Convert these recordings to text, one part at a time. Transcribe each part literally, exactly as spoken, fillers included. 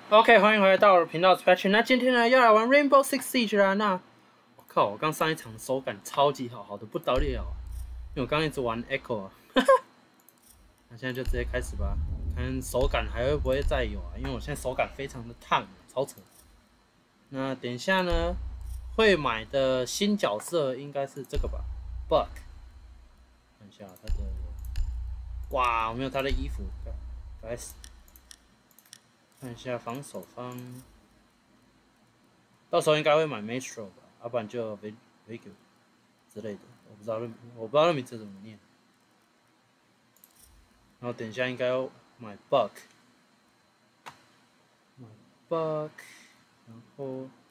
OK， 欢迎回来到我的频道 Patch。那今天呢，要来玩 Rainbow Six Siege 啦。那我靠，我刚上一场手感超级好，好的不得了啊！因为我刚一直玩 Echo 啊，那现在就直接开始吧，看手感还会不会再有啊？因为我现在手感非常的烫，超扯。那等一下呢，会买的新角色应该是这个吧 ，Buck。看一下他的，哇，我没有他的衣服，该死。看一下防守方，到时候应该会买 Maestro 吧，要不然就 Vigil 之类的，我不知道那我不知道那名字怎么念。然后等一下应该要买 Buck， 买 Buck， 然后，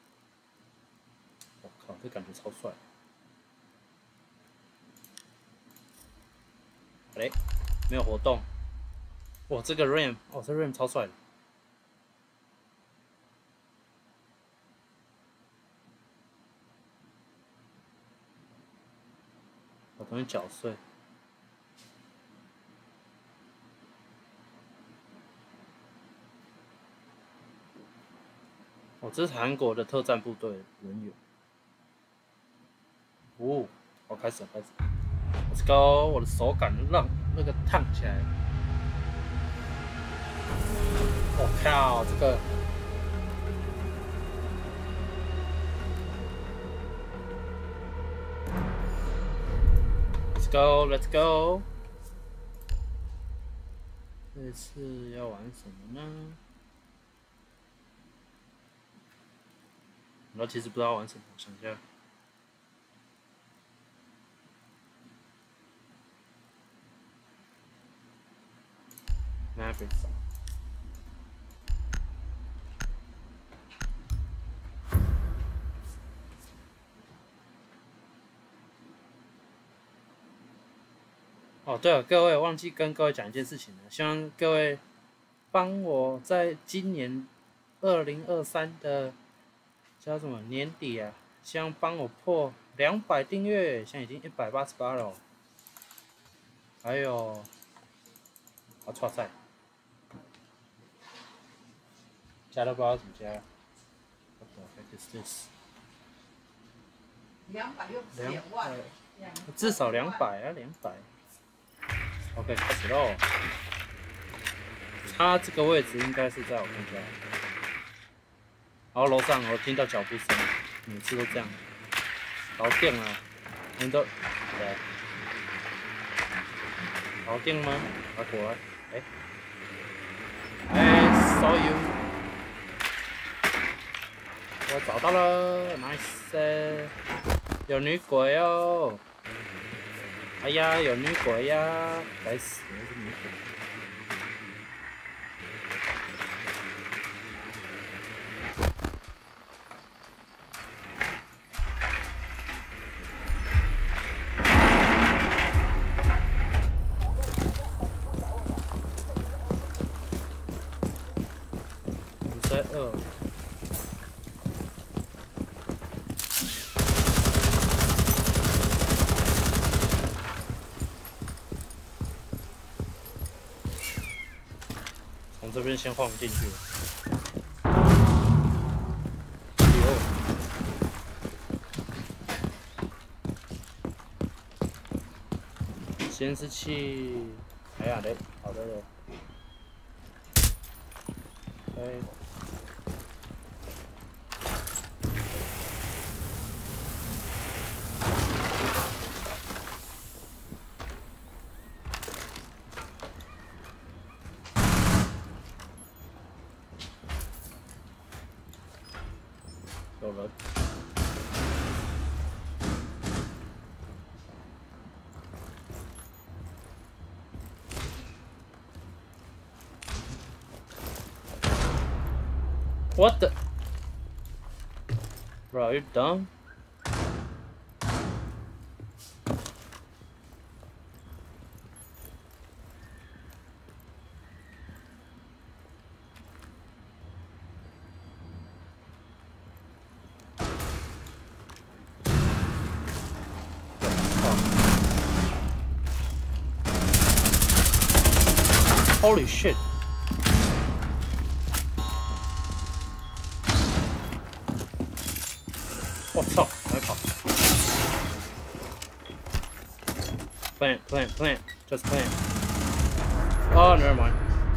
我靠，这感觉超帅。哎，没有活动。哇，这个 Ram， 哦，这 Ram 超帅的。我东西搅碎。哦，这是韩国的特战部队人员。哦，我开始了，开始了。Let's go！ 我的手感让那个烫起来。我、哦、靠，这个。Let's go, let's go。这次要玩什么呢？我其实不知道玩什么，想一下。Mavericks。哦，对了，各位忘记跟各位讲一件事情了，希望各位帮我在今年二零二三的叫什么年底啊，希望帮我破两百订阅，现在已经一百八十八了。还有，啊，错赛，加都不知道怎么加。What the heck is this？ 两百又不是两万， 至少两百啊，两百。OK， 开始喽。他这个位置应该是在我看一下。然后楼上我听到脚步声，每次都这样。搞定了，你都对。搞定吗？啊，果然，哎，哎 ，saw you， 我找到了 ，nice， 有女鬼哦。哎呀，有女鬼呀！该死，是女鬼。五十二。从这边先晃进去。监视器，哎呀嘞，好的嘞。哎。有人。What the? Bro, are you dumb? Holy shit! 我操，还跑 ！Plant, plant, plant, just plant. Oh, never mind.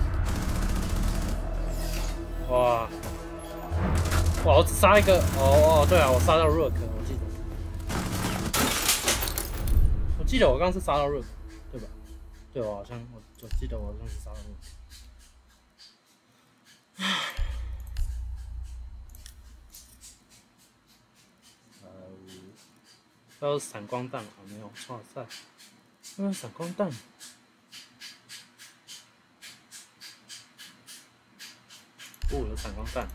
哇，哇，我只杀一个。哦哦，对啊，我杀到 Rook， 我记得。我记得我刚刚是杀到 Rook， 对吧？对，我好像我我记得我好像是杀到 Rook。呃，都是闪光弹啊，没有，哇塞，那是闪光弹。哦，有闪光弹。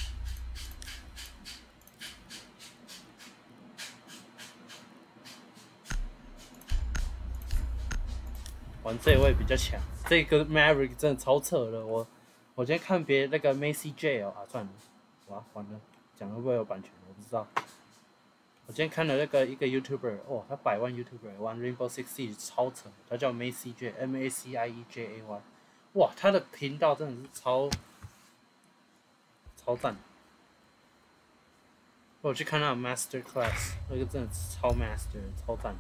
玩这一位比较强，这个 Maverick 真的超扯的。我我今天看别那个 Macy J 哦，啊算了，哇完了，讲会不会有版权？我不知道。我今天看了那个一个 YouTuber， 哦，他百万 YouTuber 玩 Rainbow Six Siege 超扯，他叫 Macy J M A C I E J A Y， 哇，他的频道真的是超超赞。我去看他的 Master Class， 那个真的是超 Master， 超赞。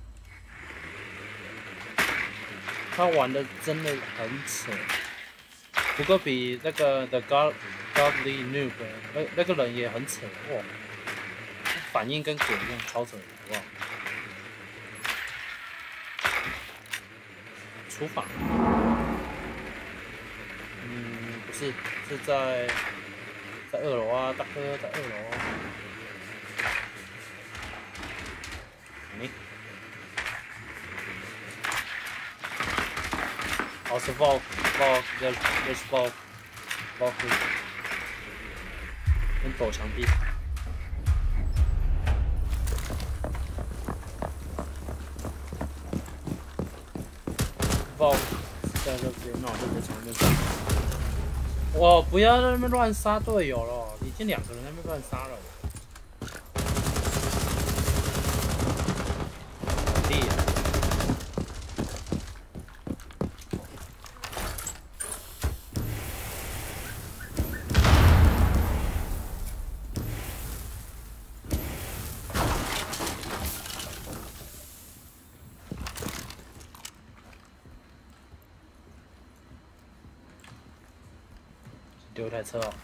他玩的真的很扯，不过比那个 The God Godly Noob 那那个人也很扯哇，反应跟鬼一样，超扯的，好不好？厨房，嗯，不是，是在在二楼啊，大哥在二楼。哎。哦，是 Valk，Valk，there's there's Valk，Valk， 跟躲墙壁。Valk 在这边，那我就在墙边上。我不要在那边乱杀队友了，已经两个人在那边乱杀了。地啊！丢一台车哦。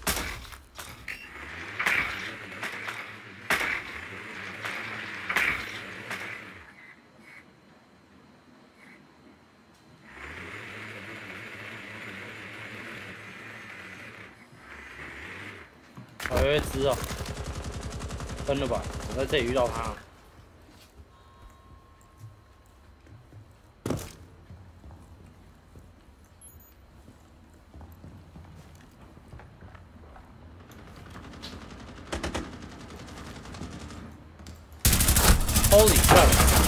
还有一只哦，分了吧？我在这里遇到他。Holy crap！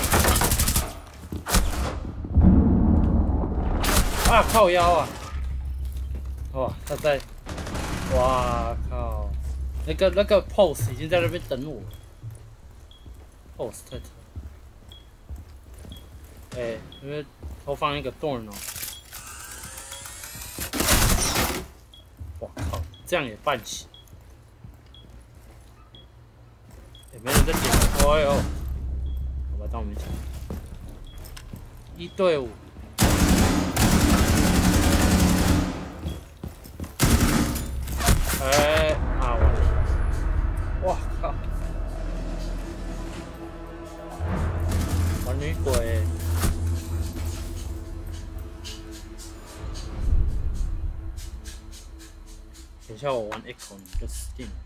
啊，靠腰啊！哇，他在，哇靠！那个那个 pose 已经在那边等我 ，pose 太扯。哎、欸，因为投放一个 dorn 哦。哇靠，这样也办起？也、欸、没人在点。哎呦！好吧，当我没讲。一对五。哎、欸，啊完了！哇靠！玩女鬼。等一下我玩 Echo 你就死定了。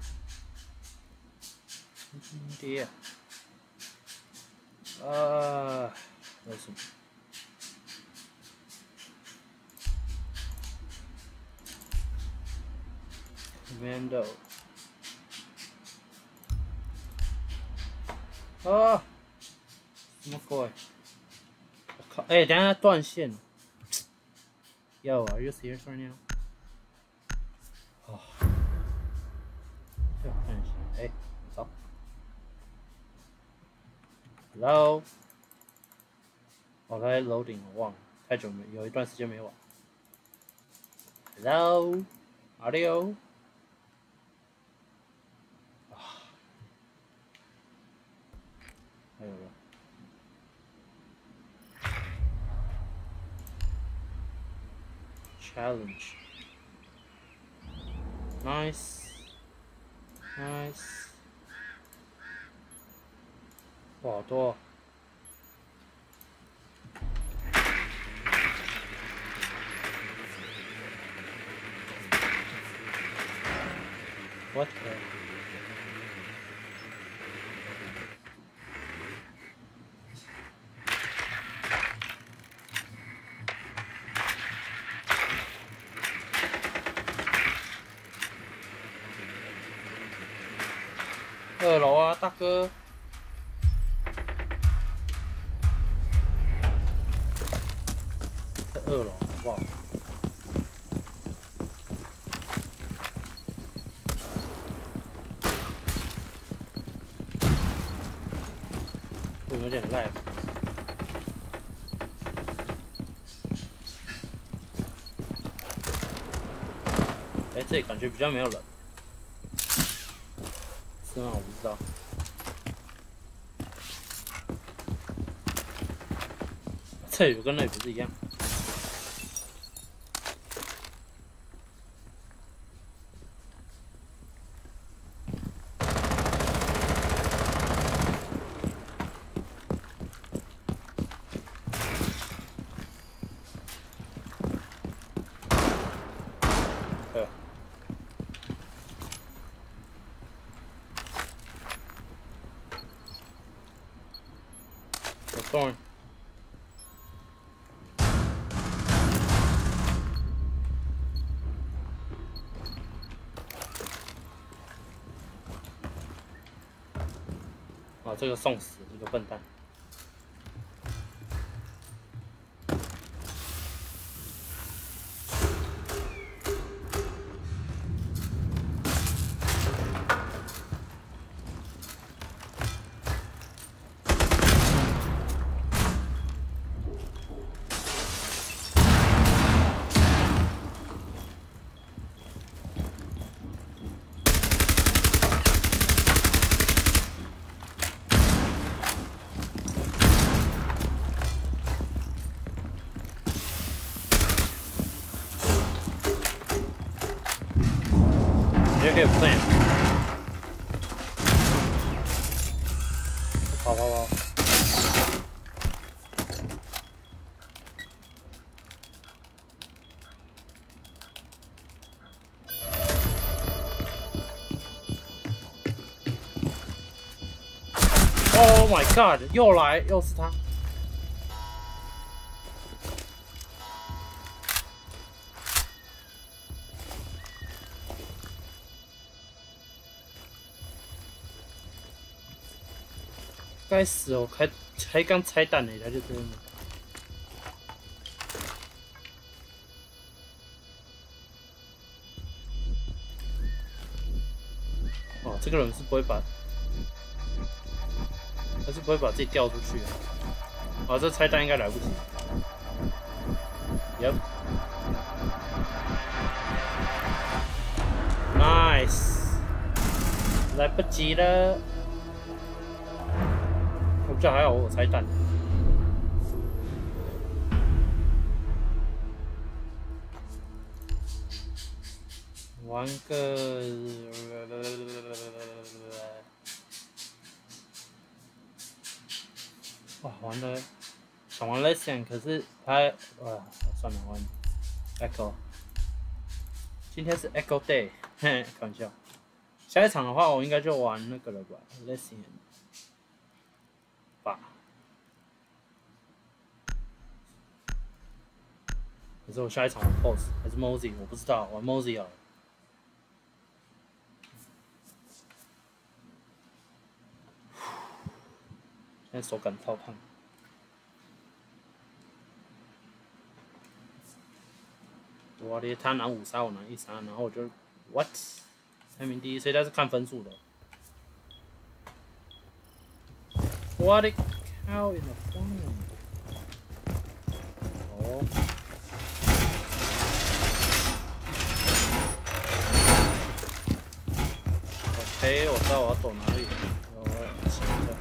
爹。啊，为什么？ Commando 啊，什么鬼？我靠！哎、欸，等一下断线。Yo, are you serious right now? 哦，这看一下，哎、欸，走。Hello， 我在 loading， 我忘了，太久没，有一段时间没玩。Hello, audio。 challenge. Nice, nice. 哇，好多、哦。What the? 二楼啊，大哥。在二楼，哇！有点赖。哎，这里感觉比较没有人。 是吗？我不知道。这里跟那里不是一样。对。 Going. 啊，这个送死一个笨蛋。You get plan. 跑跑跑！Oh my god！ 又来，又是他。 该死哦！才才刚拆弹呢，他就这样。哦，这个人是不会把，他是不会把自己掉出去的。啊，这拆弹应该来不及。Yep。Nice。来不及了。 我觉得还好，我拆弹。玩个，哇，玩的想玩 Lesson， 可是他，哇，算了，玩 Echo。今天是 Echo Day， 嘿，开玩笑。下一场的话，我应该就玩那个了吧 ，Lesson。 吧，可是我下一场玩 P O S 还是 Mosey， 我不知道，玩 Mosey 啊。现在手感超烫。我的他拿五杀，我拿一杀，然后我就 what 排名第一，所以他是看分数的。我的靠！你疯了！哦。OK， 我知道我要走哪里。我骑着。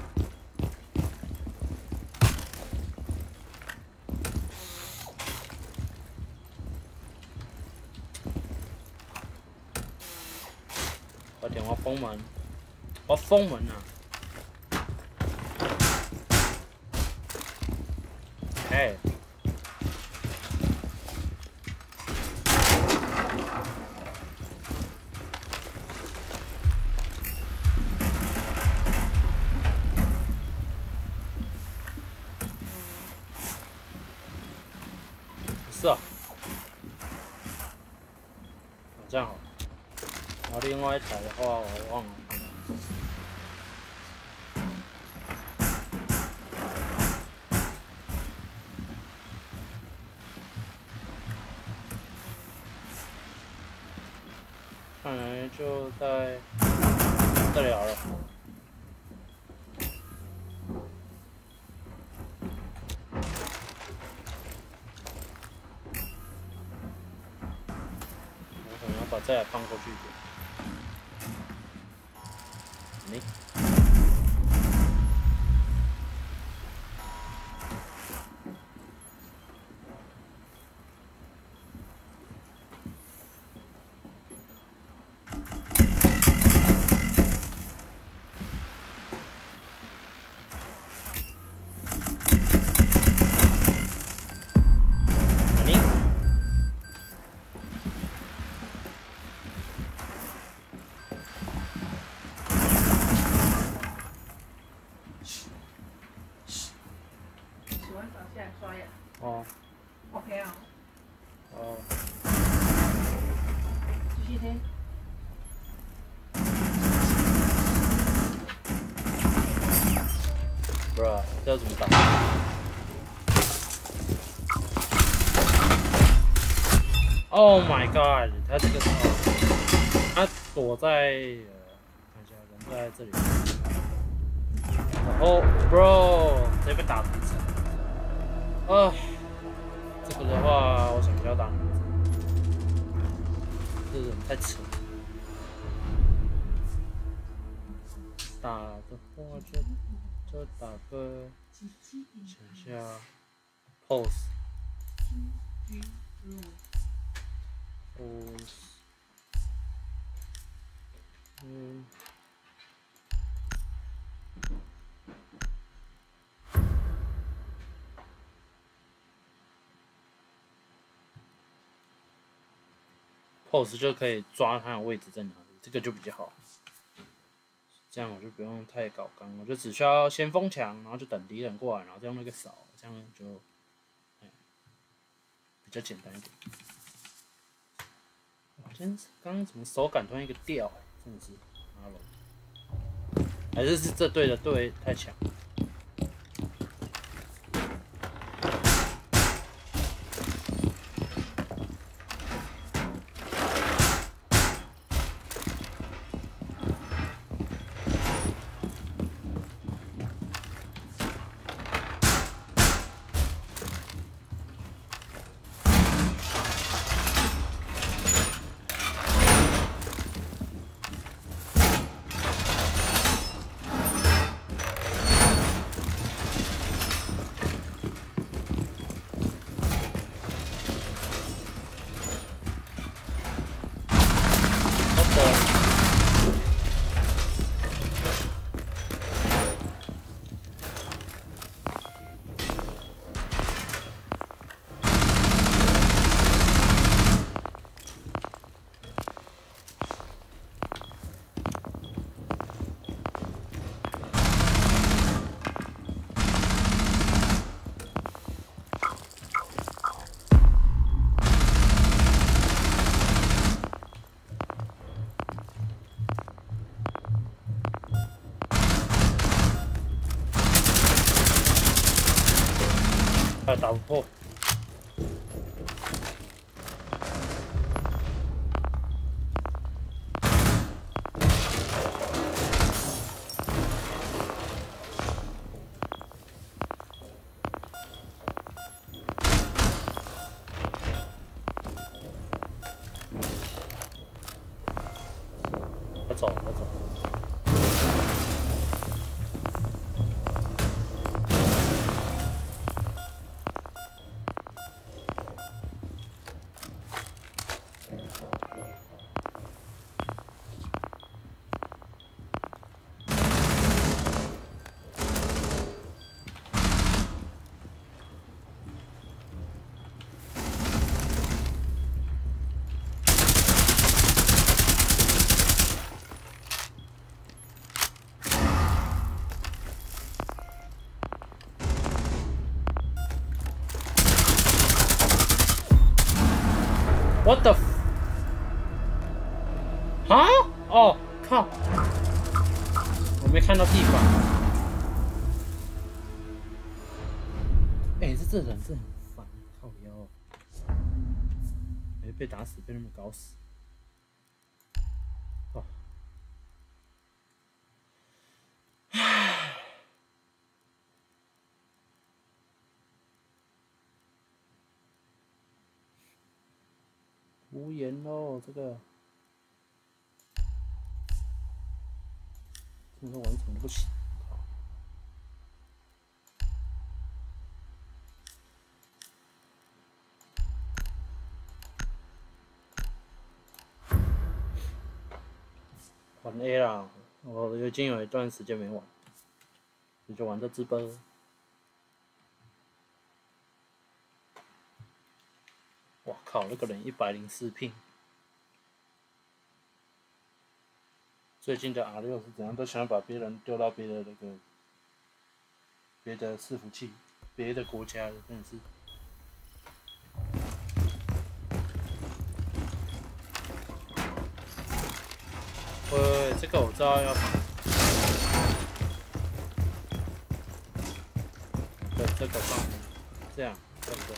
快点，我要封门，我要封门啊！哎。 是啊，这样好。然后另外一台的话，我忘了。看来就在这里好了。我可能要把这台放过去一点。 你 哦 ，OK 啊， 哦， 继续听。 不是，这要怎么打 ？Oh my god！ 他这个，他躲在，呃，看一下，人在这里。然后 ，bro， 直接被打成残。啊。 这个的话，我想要打哪个？这人太扯。打的话就就打个，想一下 ，pose， pose， 嗯。 pose 就可以抓它的位置在哪里，这个就比较好。这样我就不用太搞刚，我就只需要先封墙，然后就等敌人过来，然后再用那个扫，这样就，嗯、比较简单一点。哇，今天刚刚怎么手感突然一个掉、欸，真的是，妈了，还是是这队的队太强。 快打不破！快走，快走！ What the？ 啊？哦，靠！我没看到地方。哎、欸，这这人真的很烦，靠腰、哦。哎、欸，被打死，被他们搞死。哦。无言喽，这个。这个玩一场都不行。玩 A 啦，我已经有一段时间没玩，你就玩这只吧。哇靠，那个人一百零四ping。最近的 R 六是怎样？都想要把别人丢到别的那个别的伺服器、别的国家的，真的是。喂，这个我知道要放。对，这个放这样，对不对？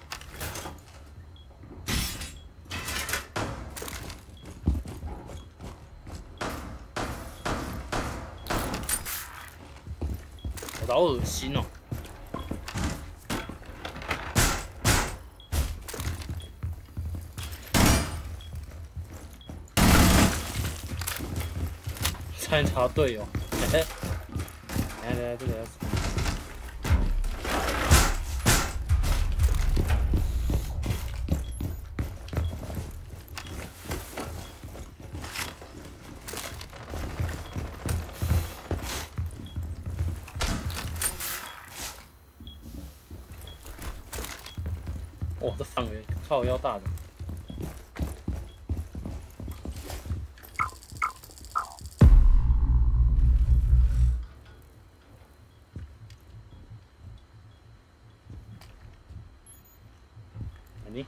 我好恶心哦！参查队友，哎、欸，来来来，这个要。哇，这范围靠腰大的。你。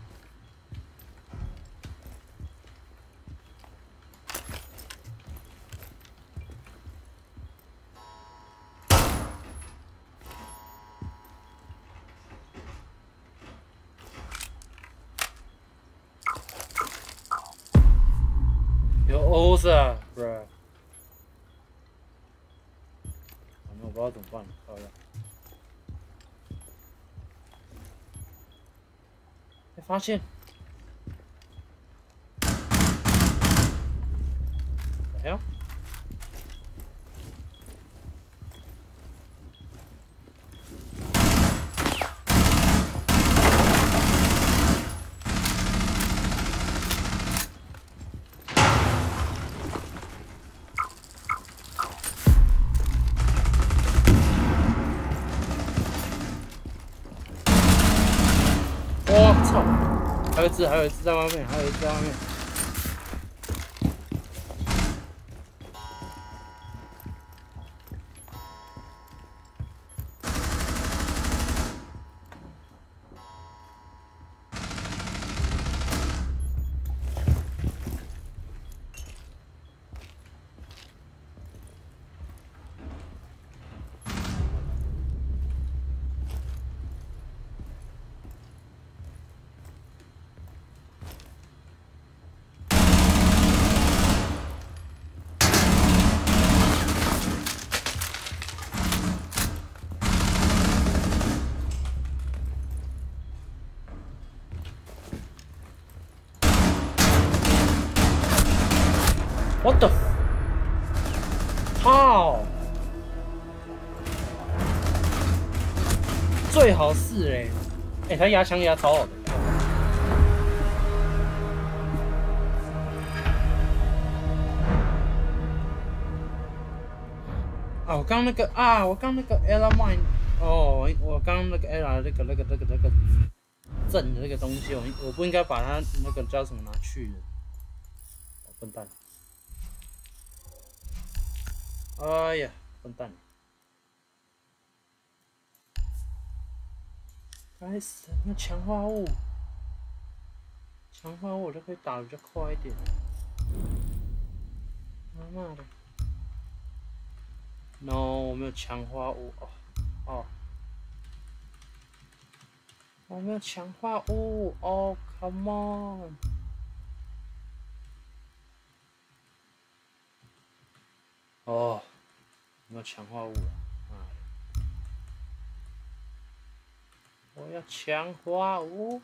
有欧子啊 ，bro。反正我不知道怎么办，靠腰。被发现。哎呦！我操！还有一只，还有一只在外面，还有一只在外面。What the？ 靠！最好是嘞，哎、欸，他压枪压超好的。啊，我刚那个啊，我刚那个 Ella Mine， 哦，我刚那个 Ella 那个那个那个那个正的那个东西，我我不应该把它那个叫什么拿去的，笨蛋！哎呀，笨蛋！该死，那强化物， 强化物我就可以打得比较快一点。妈妈的 ！No， 我没有强化物哦哦，我没有强化物哦 ，Come on！ 哦，没有强化物了，啊！我要强化物。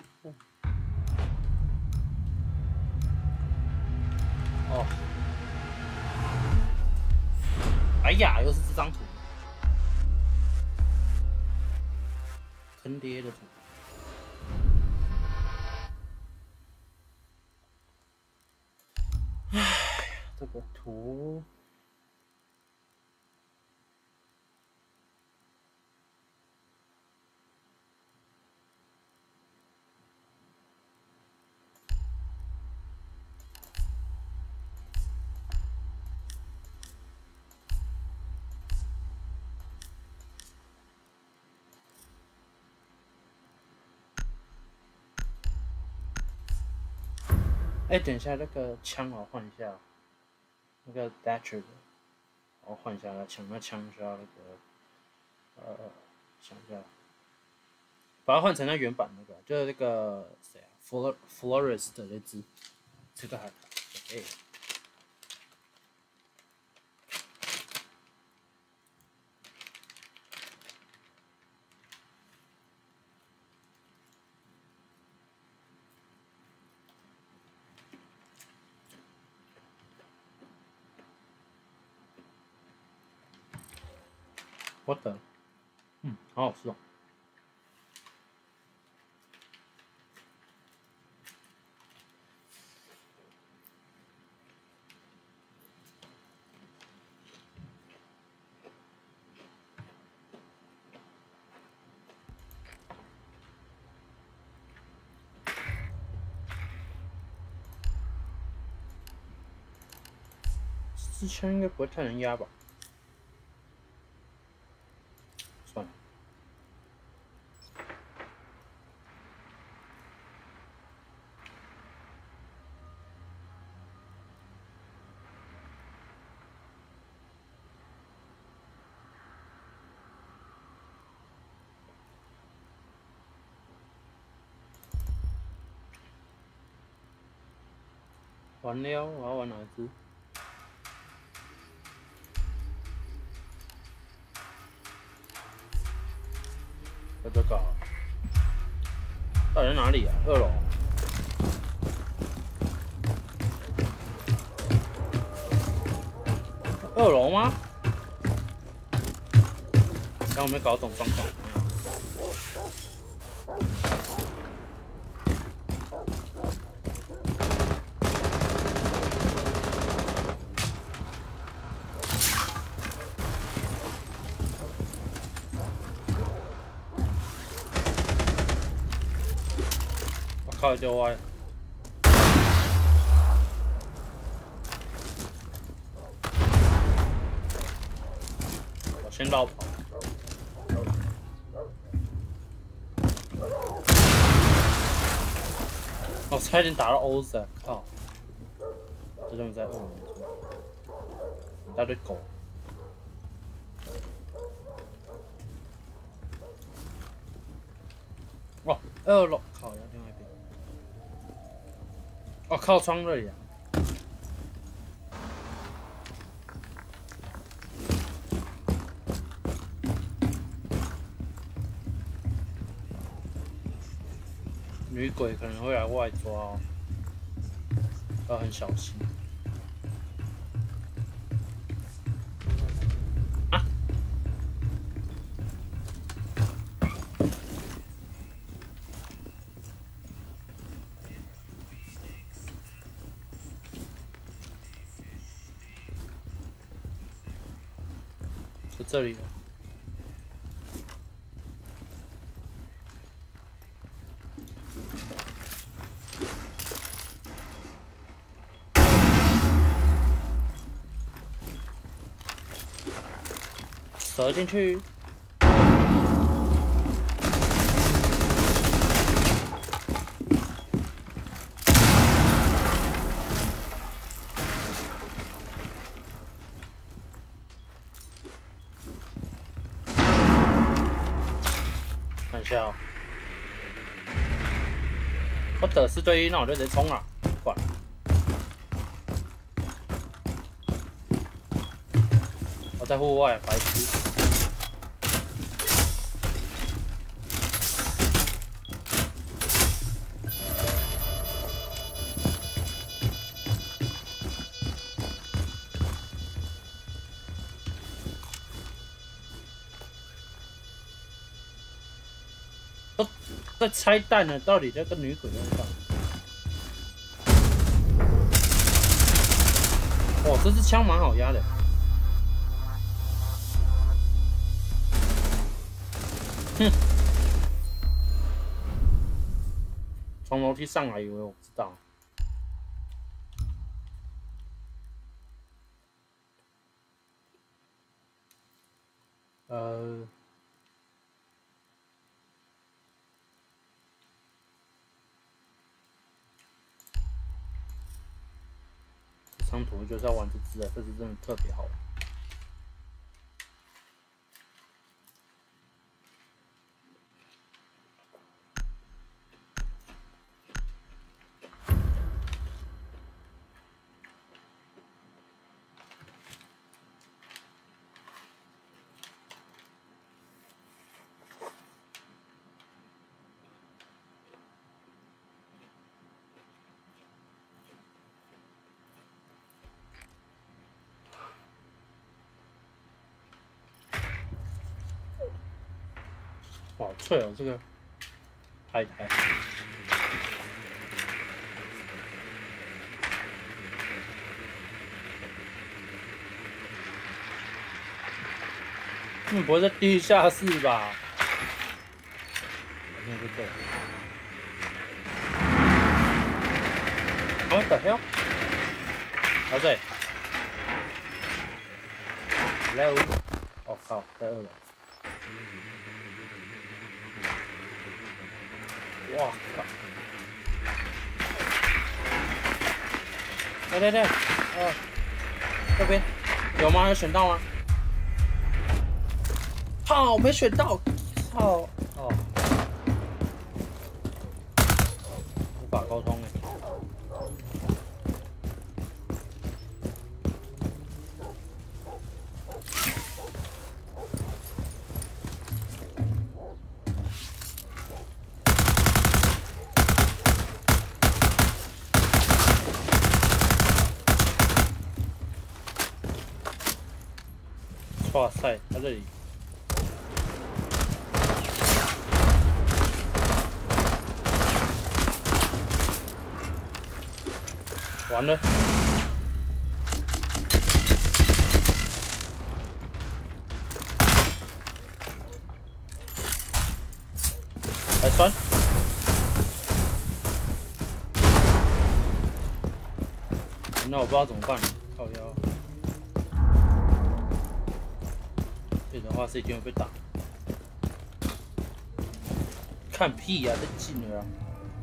哦，哎呀，又是这张图，坑爹的图。哎呀，这个图。哎、欸，等一下，那个枪我换一下，那个 Thatcher 的，我换一下那枪，那枪需要那个，呃，想一下，把它换成那原版那个，就是那个谁啊 ，Flor Flores 的那只，这个还，哎、欸。我的，嗯，好好吃哦。这枪应该不会太难压吧？算了。完了，我要玩哪一只？在这个，到底在哪里啊？二楼。二楼吗？但我没搞懂状况。我靠，丢歪了！我先绕跑。我、哦、差点打到欧子，靠！这东西在二楼，一大堆狗。哦，二楼，靠，要另外一边。哦，靠窗这里啊！女鬼可能会来外抓哦，要很小心。啊！在这里了。折进去。 下哦。我得四对一，那我就直接冲了，不管。我在户外，白痴。都在拆弹呢，到底这个女鬼在干嘛？哇，这支枪蛮好压的。哼，从楼梯上来，以为我不知道。呃。这张图就是要玩这支啊，这支真的特别好玩。哇，好脆哦，这个拍台。你不会在地下室吧？好像是这。What the hell？ 好在。Hello。我靠，在二楼。哇靠！来来来，哦，这边有吗？有选到吗？操，没选到！操！哦，无法沟通哎。哇塞，在这里。完了。来穿。那我不知道怎么办，靠腰。这的话是一定会被打。看屁呀、啊，太近了啊！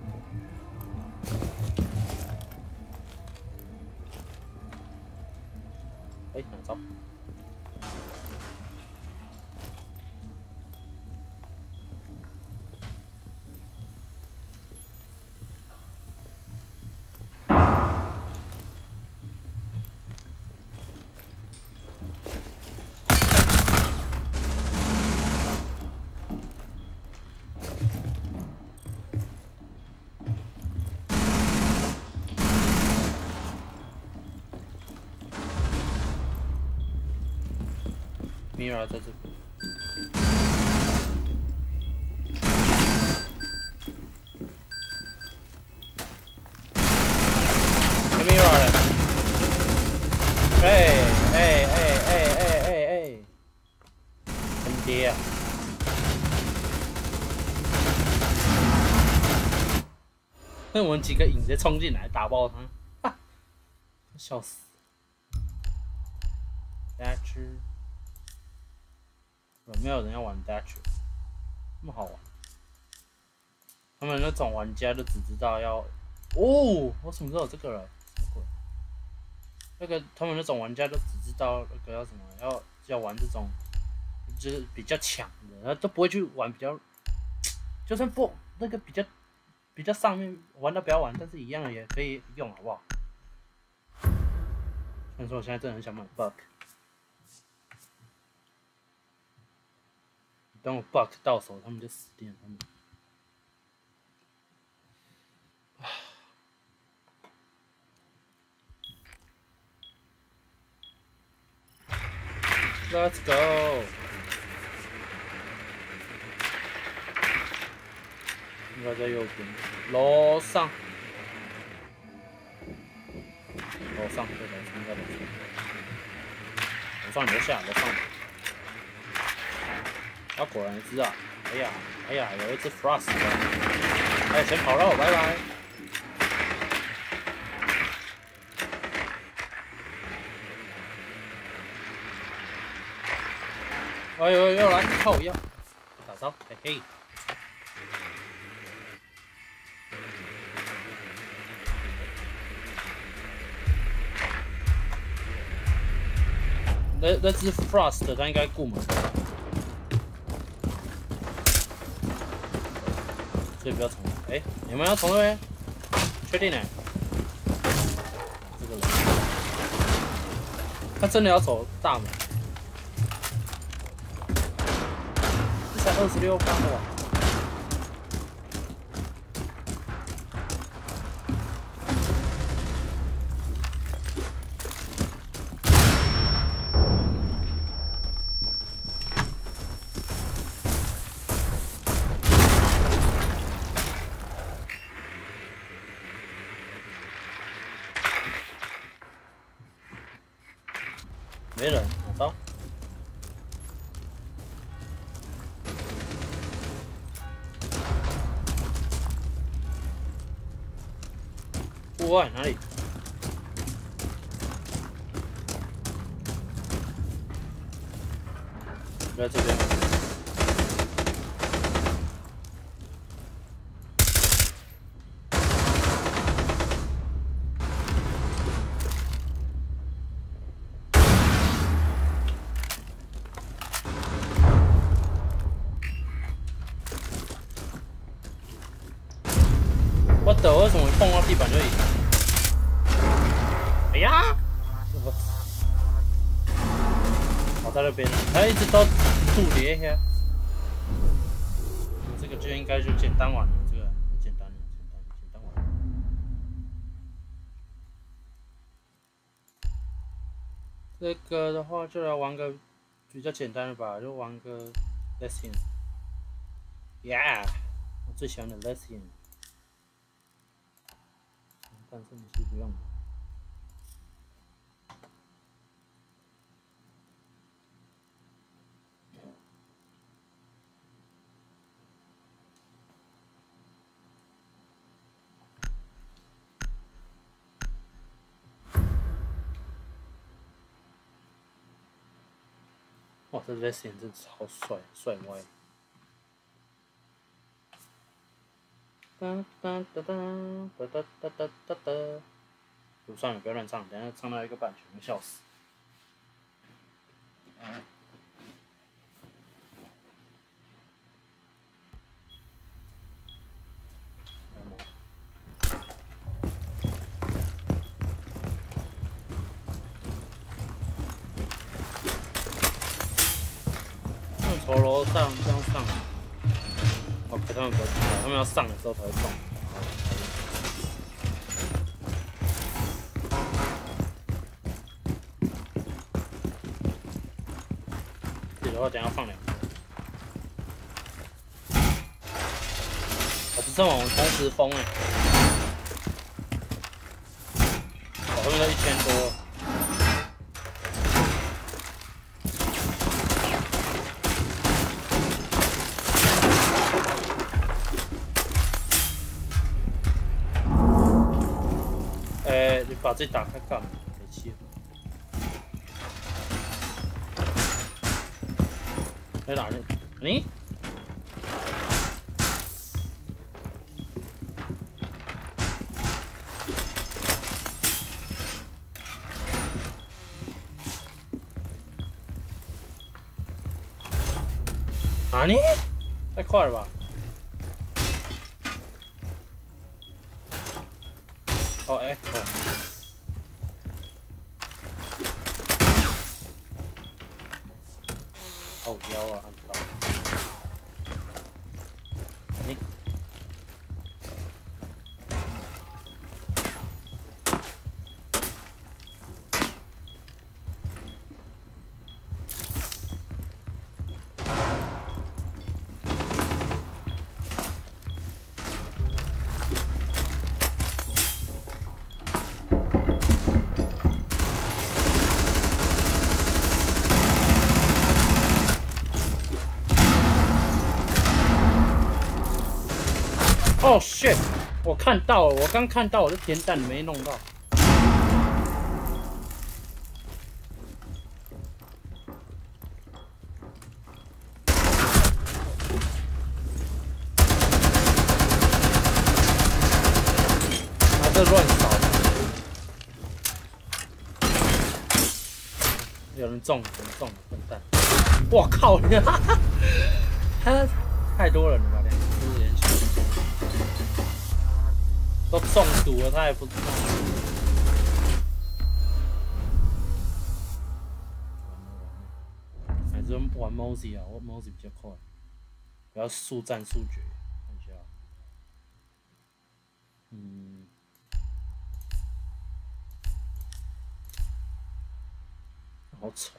哎、欸，哪招？米尔在这里。有米尔嘞！哎哎哎哎哎哎哎！真爹啊！那我们几个影直接冲进来打爆他，啊！笑死！大家吃。有没有人要玩 Dash？ 那么好玩？他们那种玩家就只知道要……哦，我怎么知道有这个了？什么鬼？那个他们那种玩家都只知道那个要什么，要要玩这种就是比较强的，然后都不会去玩比较就算不那个比较比较上面玩到不要玩，但是一样也可以用，好不好？虽然说我现在真的很想买 bug， 等我 bug 到手，他们就死定了。他们。Let's go！ 应该在右边，楼上，楼上，对，楼上，在楼上，楼上楼下，楼上。啊，果然一只啊！哎呀，哎呀，有一只 Frost 的，哎，先跑喽，拜拜。哎呦，又来靠药，打招，嘿嘿。那那只 Frost 它应该顾门，所以不要从。哎、欸，你们要从那边？确定呢？这个人，他真的要走大门。这才二十六发哇！没人，拿到。户外哪里？在这边。我的，为什么碰到地板就赢？哎呀！我在那边，他一直都渡叠下。这个就应该就简单玩了，这个很简单了，简单简单玩。这个的话就来玩个比较简单的吧，就玩个 Lesion。Yeah， 我最喜欢的 Lesion。但是你是不用的。哇，这 Lesion 真的超帅，帅歪！哒哒哒哒哒哒哒哒哒哒。不算了，不要乱唱，等下唱到一个版权会笑死。从楼上这样上来 ，OK， 他们不要知道，他们要上的时候才会动。自己的话，等下放两个。我不是我们同时封哎，我他们都一千多。把这打开干嘛？没气。在哪里？你？哪里？太快了吧！ 哦 ，Echo。哦，腰啊，按不到。你。哦 shit！ 我看到了，我刚看到我的填弹没弄到。他这乱扫，有人中，有人中了，笨蛋！我靠！他太多人了吧？两只连续。都中毒了，他还不知道。还是玩 Mozy 啊，我 Mozy 比较快，不要速战速决。看一下，嗯，好丑。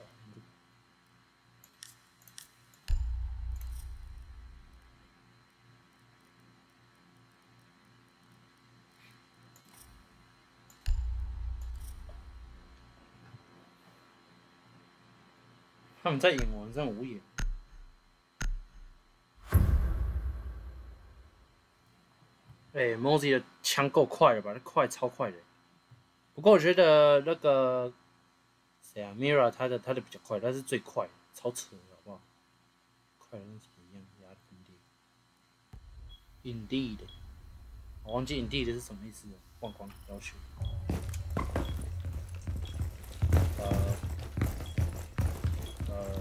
他们在演我，真无言。哎、欸、，Mozy 的枪够快了吧？那快超快的。不过我觉得那个谁啊 ，Mira 他的他的比较快，他是最快的，超扯的，好不好？快的跟什么一样，压的跟地。Indeed， 我忘记 Indeed 是什么意思了，忘光要求。呃呃。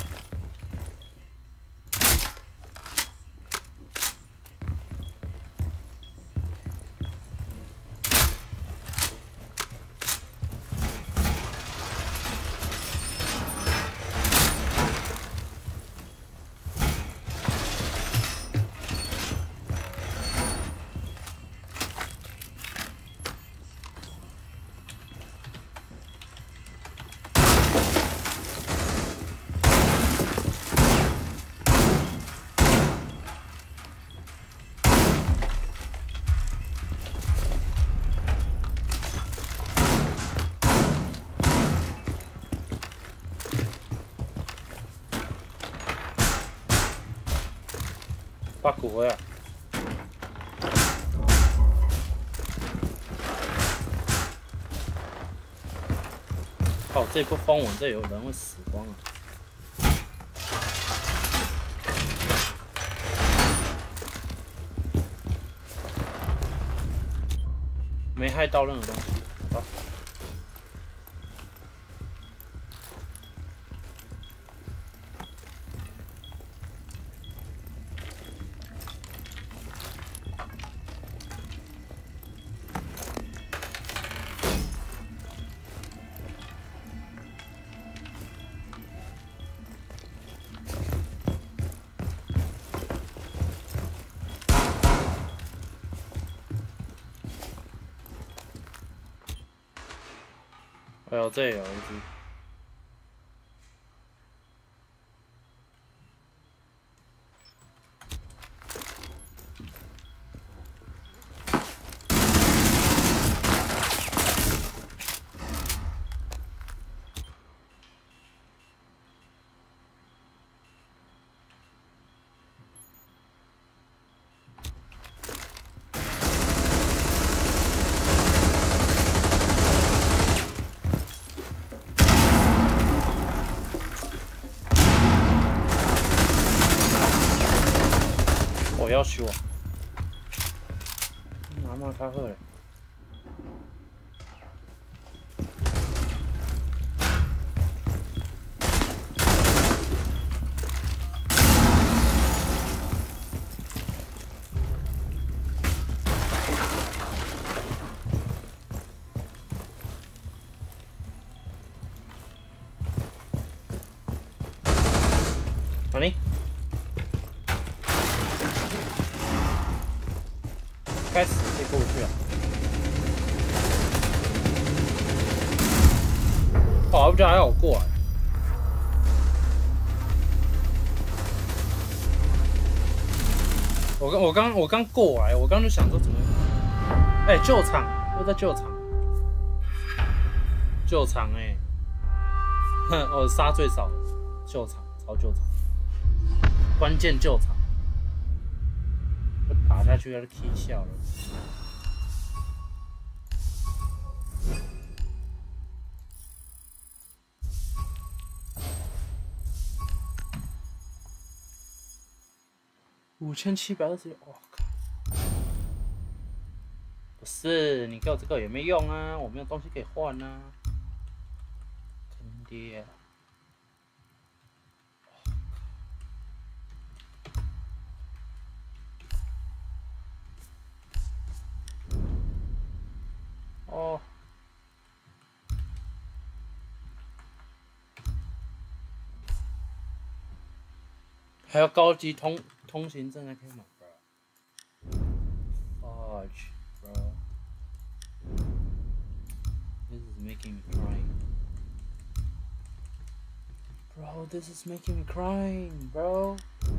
八股回来。靠，这波封网这有人会死光了。没害到任何东西。好。还有这有一只。我要修啊！拿嘛较好嘞。 哪里？该死，谁过不去啊？哦，不知道还有过来。我刚我刚我刚过来，我刚就想说怎么？哎、欸，救场，又在救场，救场哎、欸，哼，我杀最少的救场，超救场，关键救场，我打下去要 K 笑了。五千七百二十六，我靠！不是，你给我这个也没用啊，我没有东西可以换啊，坑爹！哦，还有高级通通行证还可以买 ，bro。Fudge, bro. This is making me crying. Bro, this is making me crying, bro.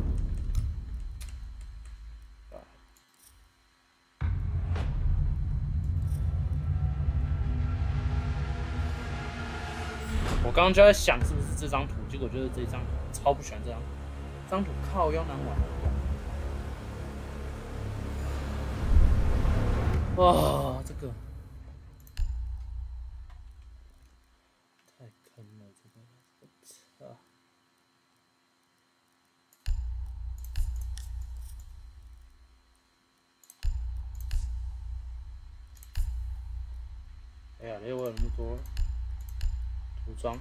我刚刚就在想是不是这张图，结果就是这张图，超不喜欢这张图。这张图靠腰难玩。哇，这个太坑了，这个操！哎呀，雷我有那么多涂装。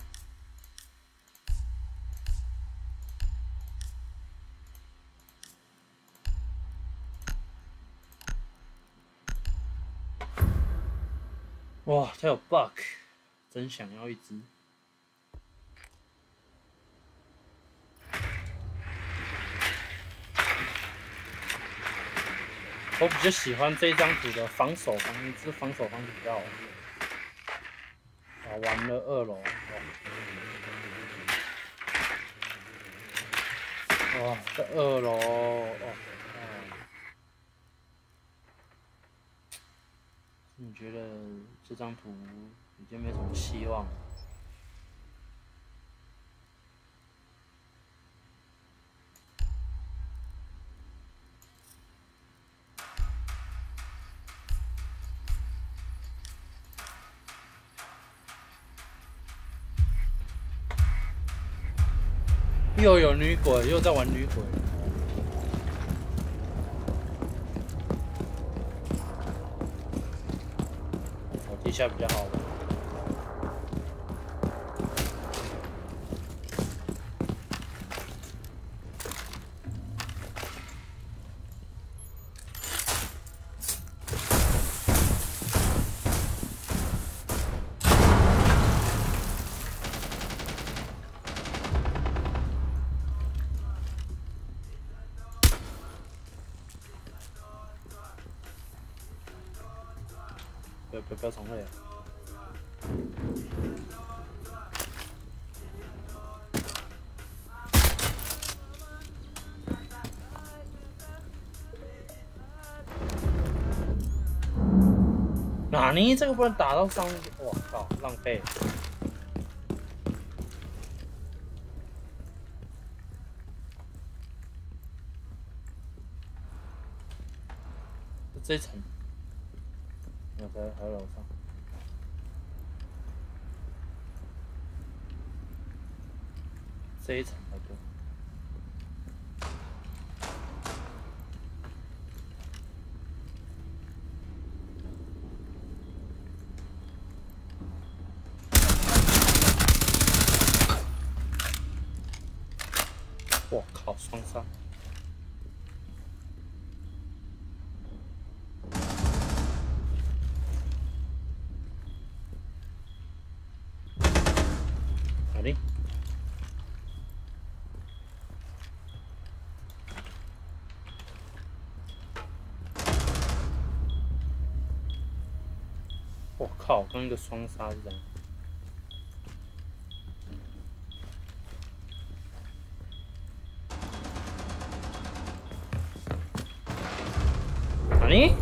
哇，它有 bug， 真想要一只。我比较喜欢这张图的防守方面，这防守方式比较好。啊，完了二楼，哇，在二楼哦。你觉得这张图已经没什么希望了？又有女鬼，又在玩女鬼。我地下比较好玩。不要不要不要重来！哪里？这个不能打到上面？我靠，浪费！这一层。我在还有楼上，这一层才对。我靠，双杀！哪里？ 靠！刚一个双杀是这样。哪里？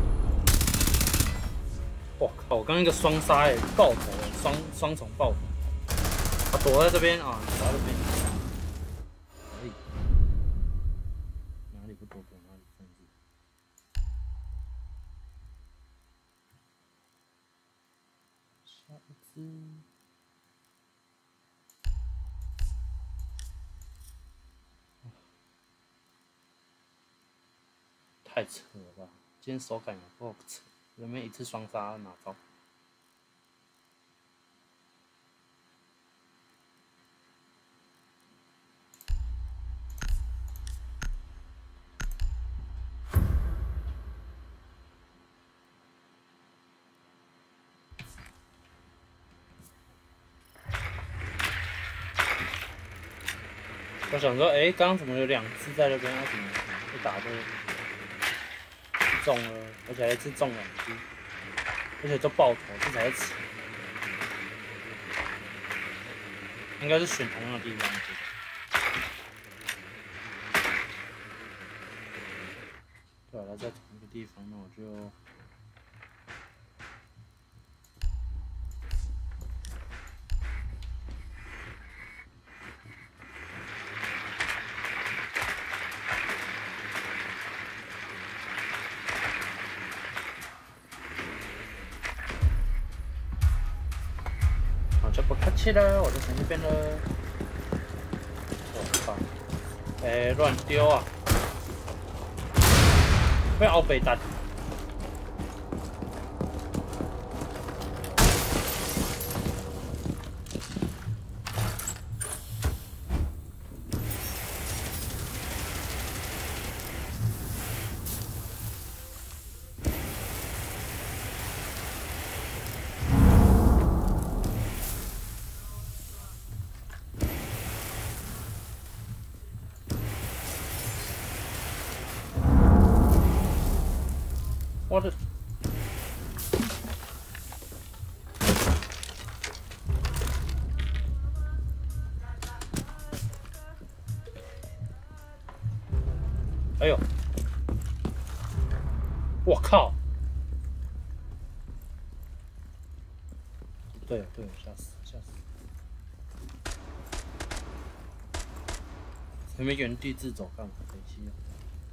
我靠！我刚一个双杀哎，爆头哎，双双重爆头。他躲在这边啊，躲在这边。可以。哪里不躲躲哪里，真是。下一只。太扯了吧！今天手感有够扯，有没有一次双杀拿招？我想说，哎、欸，刚刚怎么有两只在那边？为什么一打就中了？而且还一次中两只，而且都爆头，这才是扯。应该是选同样的地方。对了，在同一个地方，那我就。就不客气了，我就从这边了。我靠！哎，乱丢啊！不要被打。我的，哎呦，我靠！对了对了，吓死吓死！还没原地自走，干嘛？可惜了。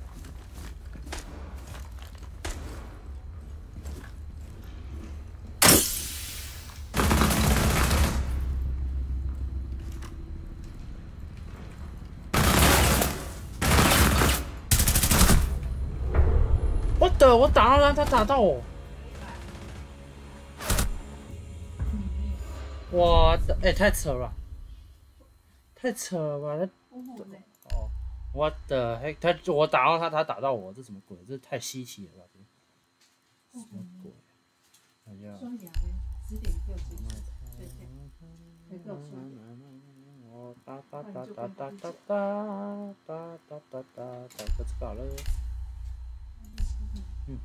我的，我打到他，他打到我。我的，哎、欸，太扯了，太扯了吧？他，哦，我的，嘿，他我打到他，他打到我，这什么鬼？这太稀奇了吧？这什么鬼？哎呀！ 双牙呢？十点六十睡觉，会够双牙。 我哒哒哒哒哒哒哒哒哒哒哒，找个吃饱了。嗯。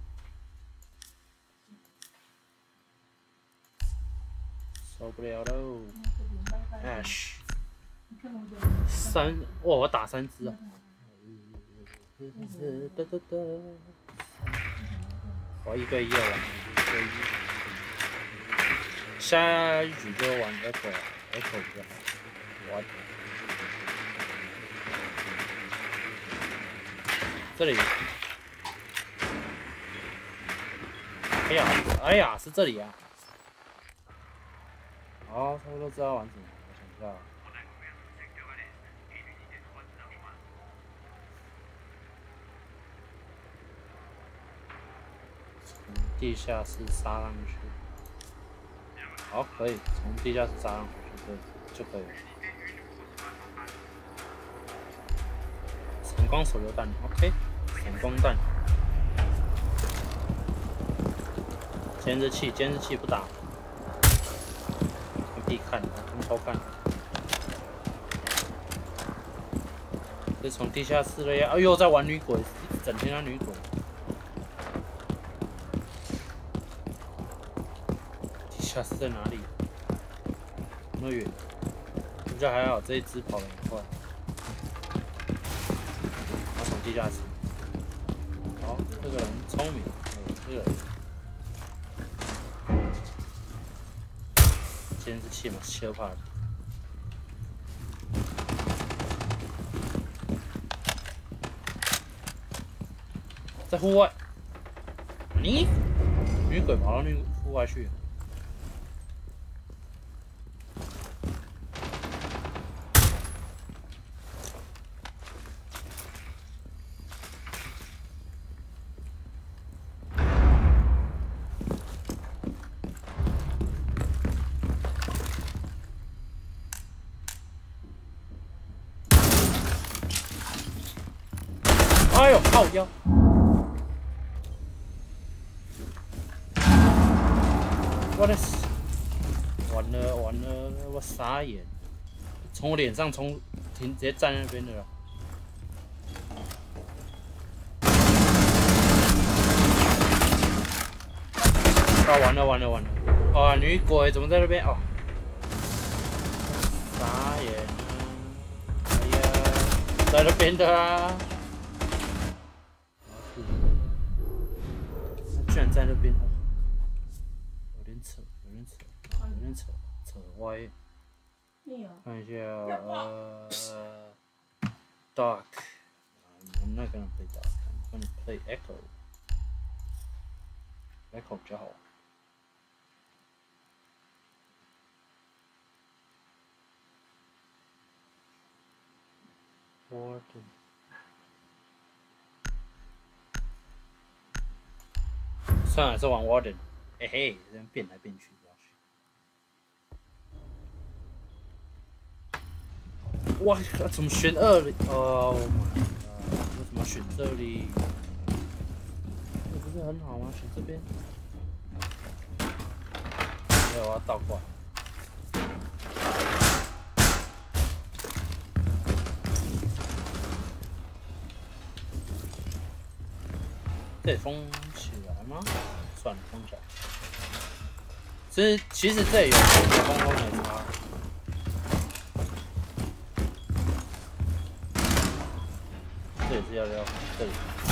受不了喽 ！Ash， 三，哇，我打三只啊！哒哒哒，我一对一了，一对一。下一局就玩 Echo，Echo 比较好。我这里，哎呀，哎呀，是这里啊！好，差不多知道玩什么，我想一下。从地下室杀上去。好，可以从地下室杀上去就就可以了。闪光手榴弹 ，OK， 闪光弹。监视器，监视器不打。必看，从头看。这从地下室了呀！哎呦，在玩女鬼，一整天在女鬼。地下是在哪里？那么远？不过还好，这一只跑得很快。要从地下室。好，这个人聪明，哎，这个人。监视器嘛，切怕的。在户外。你？女鬼跑到那个户外去。哎呦，靠腰！我的，完了完了，我傻眼，从我脸上冲，停直接站那边的了。啊，完了完了完了！啊，女鬼怎么在那边？哦，傻眼！哎呀，在那边的啊！他居然在那边，有点扯，有点扯，有点扯，扯歪。看一下，呃 ，Dark。I'm not gonna play Dark. I'm gonna play Echo. Echo 比较好玩。Warden。算了，是玩 Warden。嘿嘿，这样变来变去，不要去。哇，怎么选二里？哦 my god！ 为什么选这里？这不是很好吗？选这边。没有，我要倒过来。这里封起来吗？算了，封起来。其实其实这里有封都没差。这里是要要这里。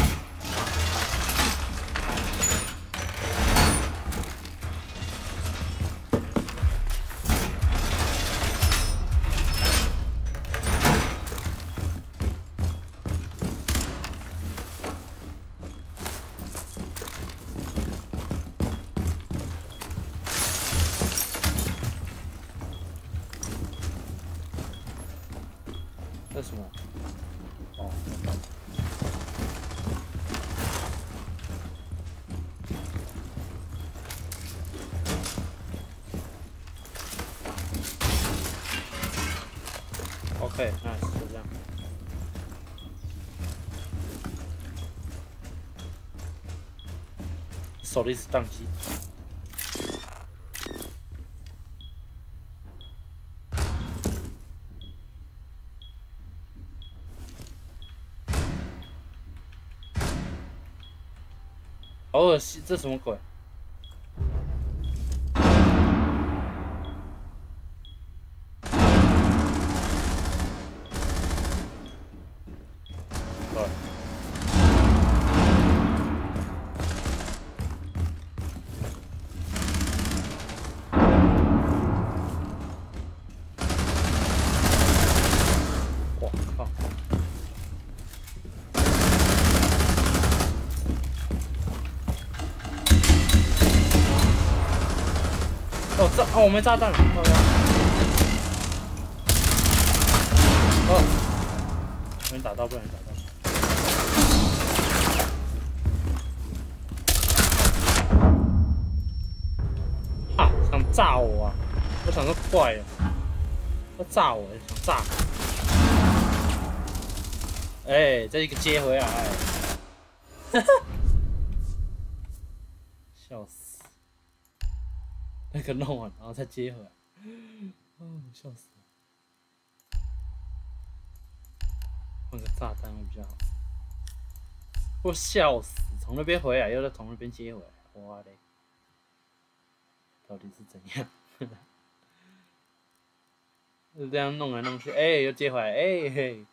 这是什么？哦。OK， nice， 就这样。手里是宕机。好恶心，这什么鬼？哦，炸！哦，我没炸弹了。哦呀！哦，不能打到，不能打到。啊！想炸我啊！我想说怪了，要炸我，想炸。哎、欸，这一个接回来、欸，哈哈，笑死！那个弄完，然后再接回来，哦，笑死了！换个炸弹会比较好。我笑死，从那边回来，又再从那边接回来，哇嘞！ 到底是怎样？就这样弄来弄去，哎、欸，又接回来，哎、欸、嘿，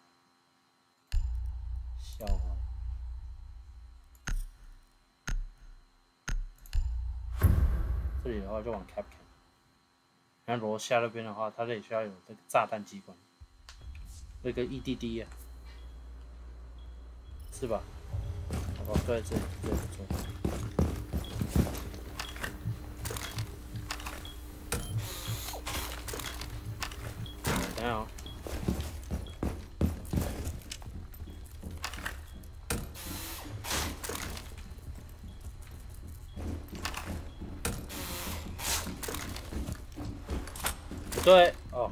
笑话。这里的话就往 cap 看，然后楼下那边的话，它这里需要有这个炸弹机关，那个 E D D 啊，是吧？哦，对，这里这里不错。等一下哦。不对哦，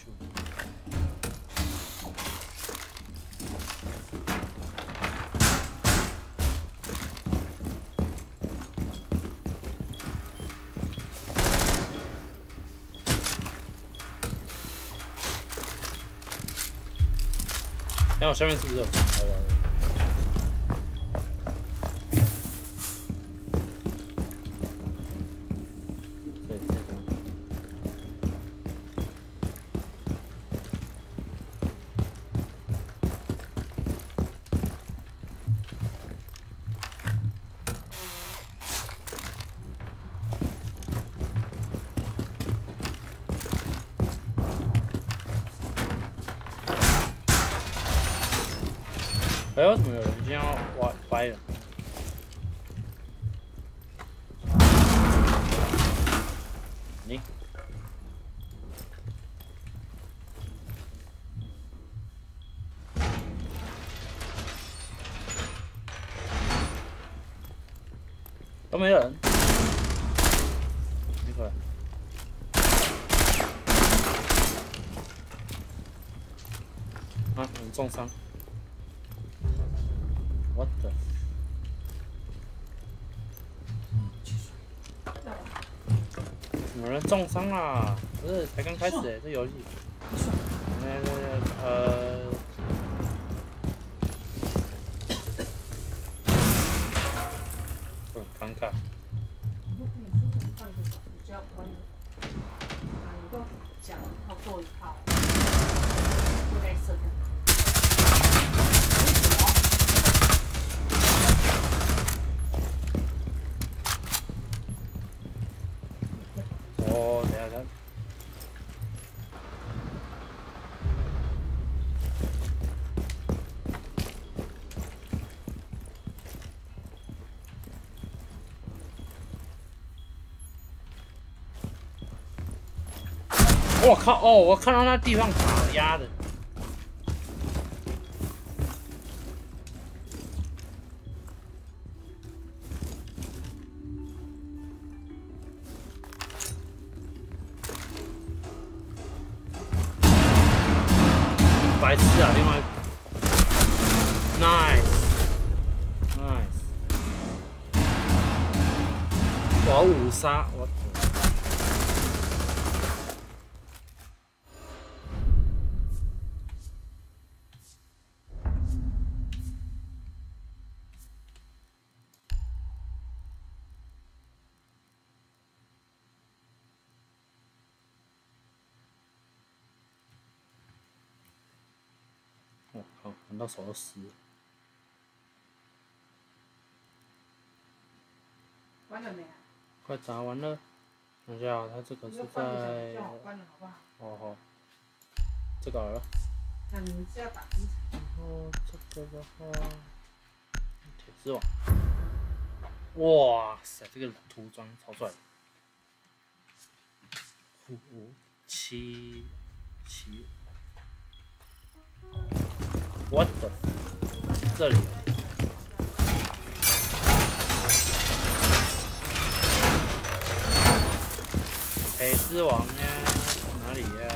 哎，我下面是不是有？对，这个。哎，为什么有人今天要挖掰了？你都没人，你过来。啊，很重伤。What the？ 有人重伤啦！不是，才刚开始哎，这游戏。那那呃，很尴尬。 讲一套做一套，不该设的。 哦，等下等。我靠！哦，我看到那地方卡压的。白痴啊！另外 ，nice nice， 我五杀我。我靠，玩到手都湿了。 关了没啊？ 快砸完了。等一下，它这个是在……哦好，这个好了。 那你是要打机场？ 然后这个的话，铁丝网。哇塞，这个涂装超帅的。五五七七。What the？ 这里。铁丝网呀，哪里呀？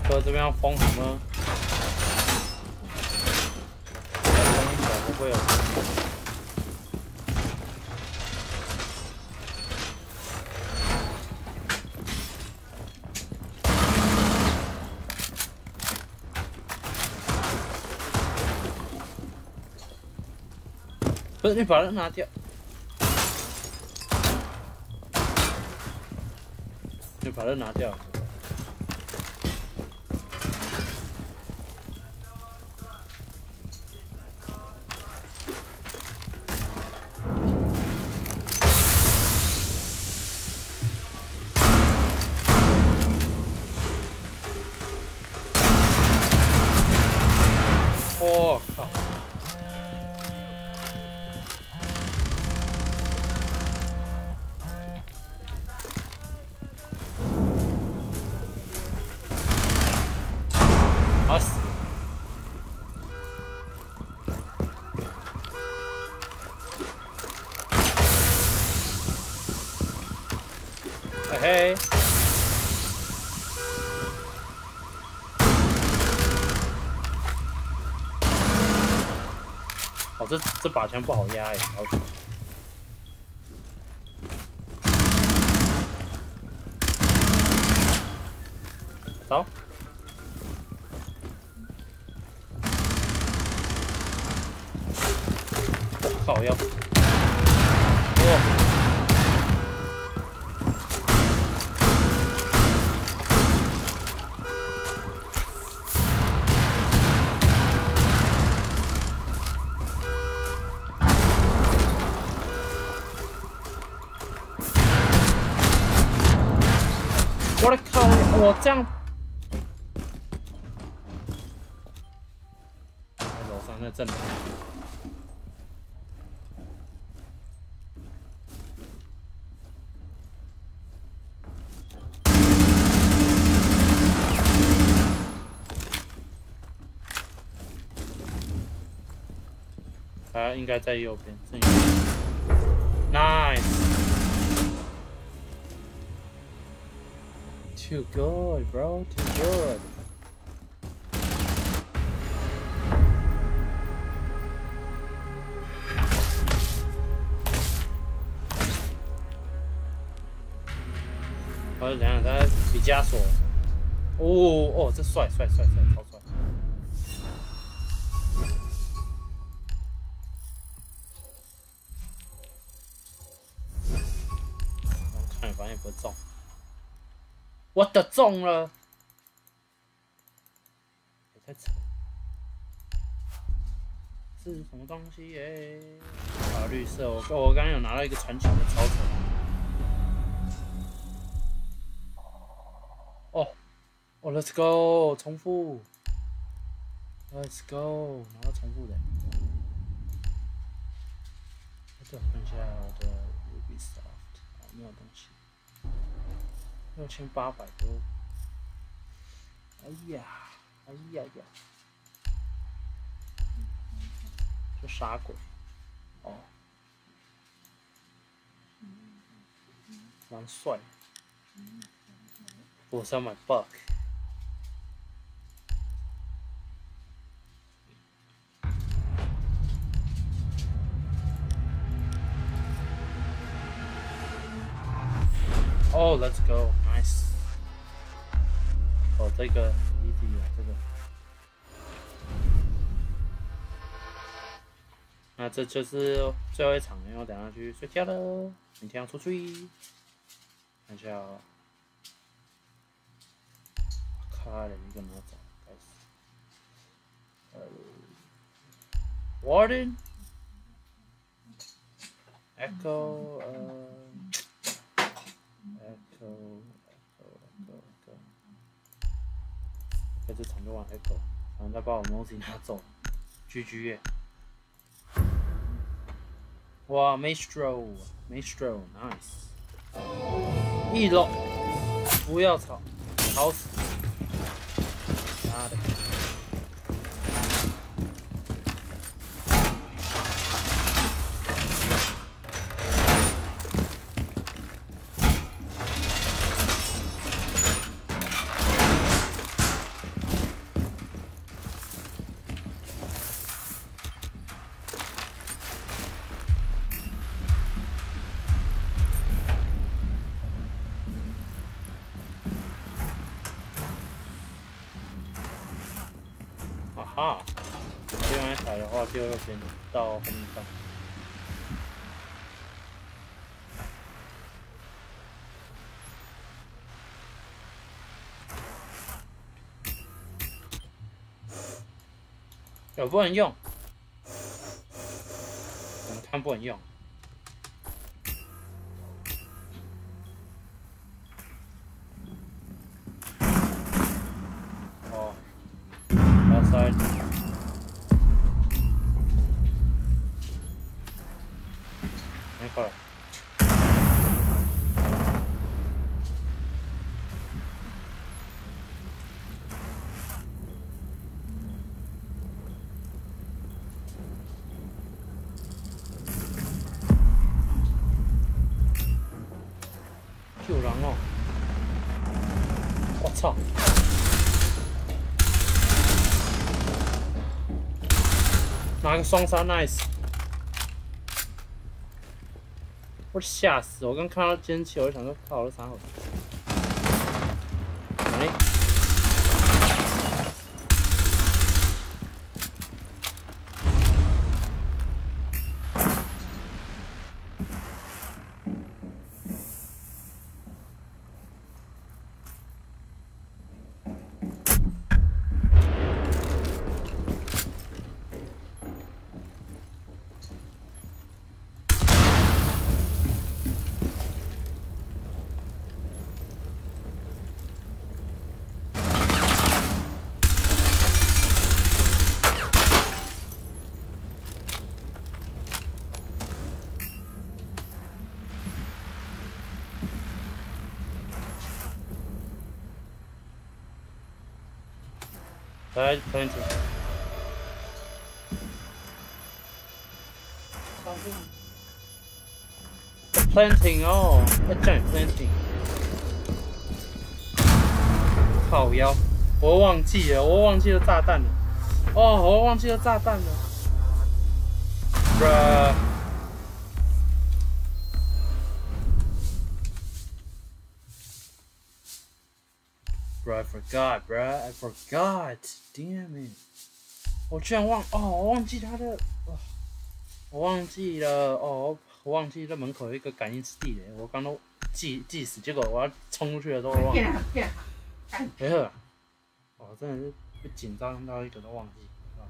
哥这边要封什么？封一小会不会有？不是，你把它拿掉。你把它拿掉。 我靠！好死！嘿嘿。 哦，这这把枪不好压哎，好死！走，靠腰，哇！ 我的靠！我这样，在楼上那阵地。他应该在右边，正右边。Nice。 Too good, bro. Too good. 我想想，他毕加索。哦哦，这帅帅帅帅，超帅！我看，反正也不会中。 我的中了，也太扯！是什么东西耶？啊，绿色！我我刚刚有拿到一个传球的超扯。哦哦 ，Let's go， 重复 ，Let's go， 拿到重复的。对，看一下我的 Ubisoft， 哦，没有东西。 六千八百多，哎呀，哎呀呀，这傻鬼，哦，蛮帅，我想买 bug。哦 ，Let's go， nice。哦，这个 easy 啊，这个。那这就是最后一场，因为我等下去睡觉了，明天要出去。看一下哦，卡了一个哪找？开始。呃 ，Warden。 Echo， 呃 ，Echo， Echo， Echo， Echo， 在这场就玩 Echo， 然后再把我 Mozi 拿走 ，G G 耶！哇 ，Maestro，Maestro，nice， 一楼，不要吵，吵死！妈的！ 啊，这边踩的话就右边到后面上。有不能用，我们看不能用。哦 ，outside。没错。有人哦！我操！拿个双杀 ，nice！ 我吓死！我刚看到尖器，我就想说，靠，我啥好？哎！来 planting。planting 哦，要叫你 planting。靠腰，我忘记了，我忘记了炸弹了。哦，我忘记了炸弹了。bruh。Bro, I forgot, bro. I forgot. Damn it! 我居然忘哦，我忘记他的，哦、我忘记了哦，我忘记了门口有一个感应地雷，我刚都记记死，结果我要冲出去的时候忘了。没事，我真的是被紧张到一个都忘记。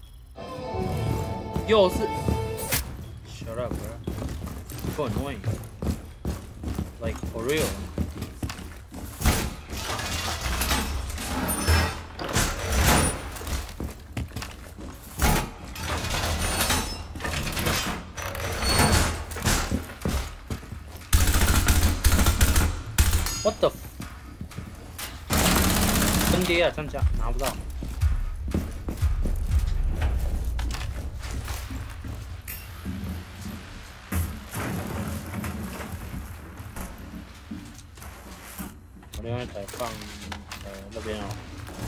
又是 ，Shut up, bro. So annoying. Like for real. What the？ 分跌啊，这样拿不到。我另外一台放呃那边哦。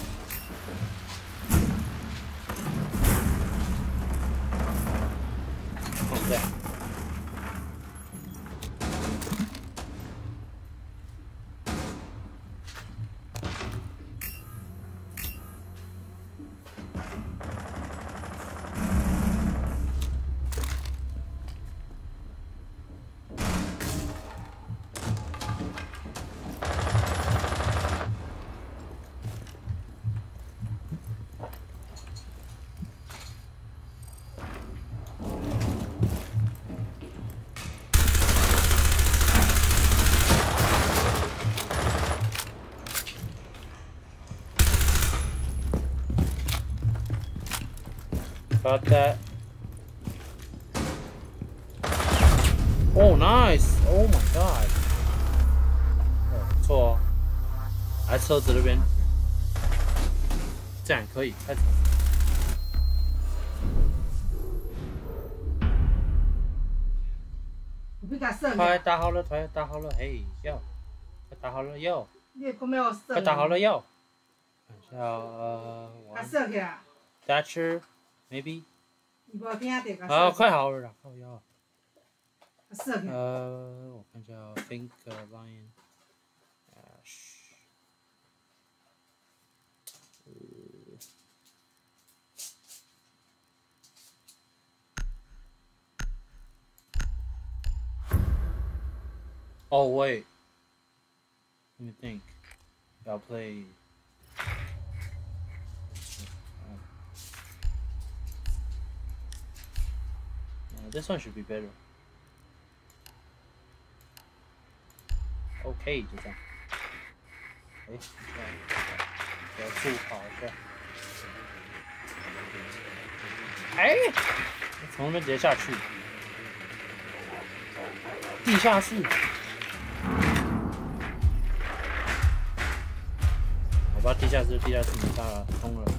放这样。Got that. Oh, nice! Oh my god! 哦，不错哦。来车子那边，这样可以开车。快打好了，快打好了，嘿哟！快打好了哟！快打好了哟！看一下，呃， 啊，射起来。 Thatcher, maybe. 你无听到？ 啊，快好了啦，靠腰。 射起来。 呃，我看一下 ，Think Lion Ash。呃 Oh wait. Let me think. I'll play. Uh, this one should be better. OK， 就这样。哎，这样，我要助跑一下。哎，从那边直接下去。地下室。好吧，地下室，地下室没差了，通了。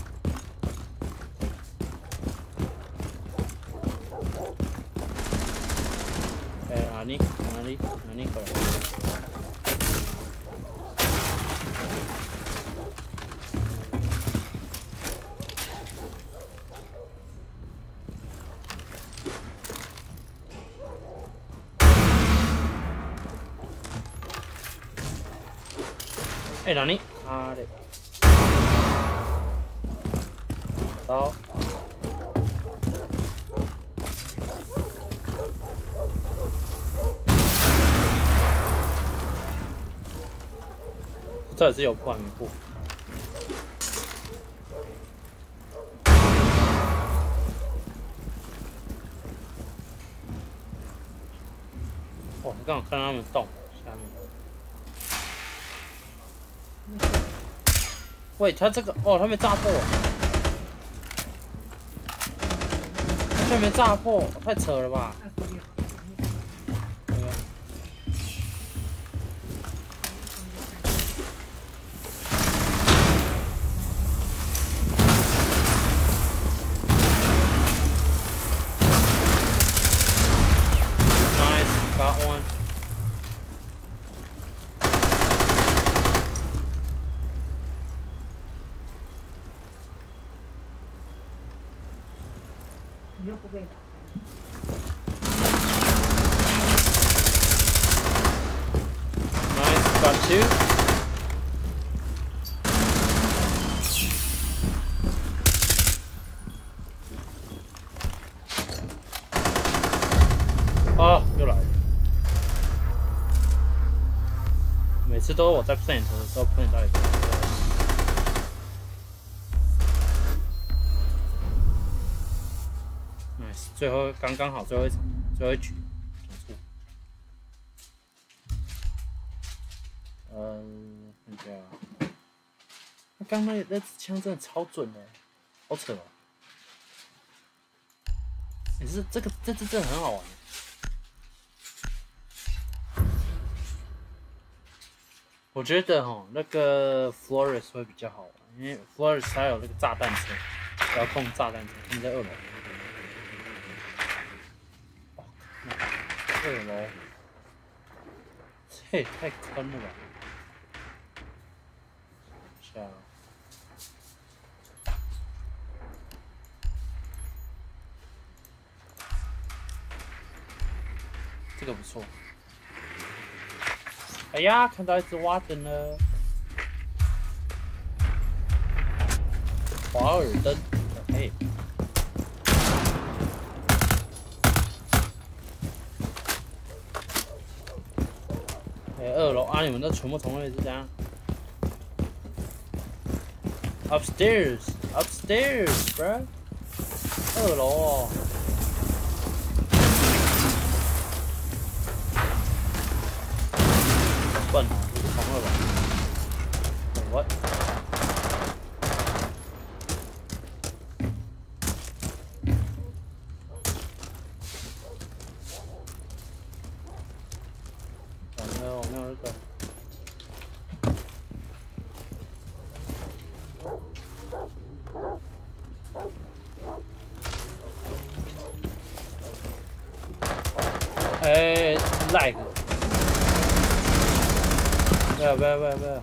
哎，哪里？哪里？哪里过来？哎，哪里？啊嘞！到。这也是有破还没破。哦，刚好看到他们洞下面。喂，他这个哦，他没炸破，他没炸破，太扯了吧！Got one. Nice, got two. Oh, 又来了。每次都是我在 plant 的时候 plant 到一个。Nice， 最后刚刚好最后一场，最后一局，结束。嗯，看一下，他刚那那支枪真的超准的，好扯哦！也是这个这支真的很好玩。我觉得哈，那个 Flores 会比较好玩，因为 Flores 还有那个炸弹车，遥控炸弹车，他们在二楼。哦，二楼，这也太坑了吧！下，这个不错。哎呀，看到一只蛙灯了，华尔登，嘿。哎，二楼啊，你们都全部从位是这样 ？Upstairs, upstairs, bro。二楼哦。笨啊，这是同二吧 ？What？ 我没有，我没有这个。哎 ，lag。不要不要不要不要！